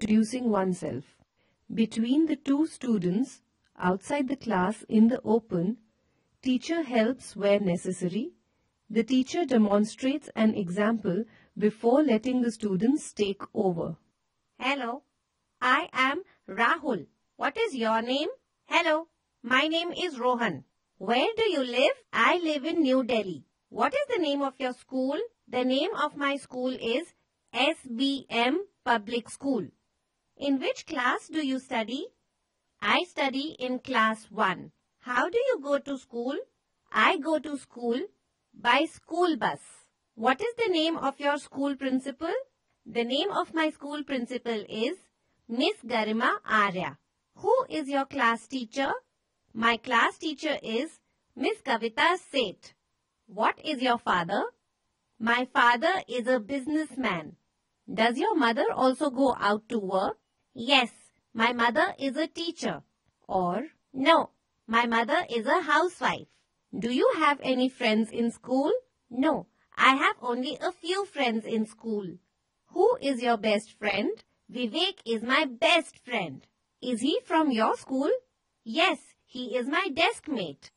introducing oneself. Between the two students, outside the class in the open, teacher helps where necessary. The teacher demonstrates an example before letting the students take over. Hello, I am Rahul. What is your name? Hello, my name is Rohan. Where do you live? I live in New Delhi. What is the name of your school? The name of my school is SBM Public School. In which class do you study? I study in class 1. How do you go to school? I go to school by school bus. What is the name of your school principal? The name of my school principal is Miss Garima Arya. Who is your class teacher? My class teacher is Miss Kavita Seth. What is your father? My father is a businessman. Does your mother also go out to work? Yes, my mother is a teacher. Or, no, my mother is a housewife. Do you have any friends in school? No, I have only a few friends in school. Who is your best friend? Vivek is my best friend. Is he from your school? Yes, he is my desk mate.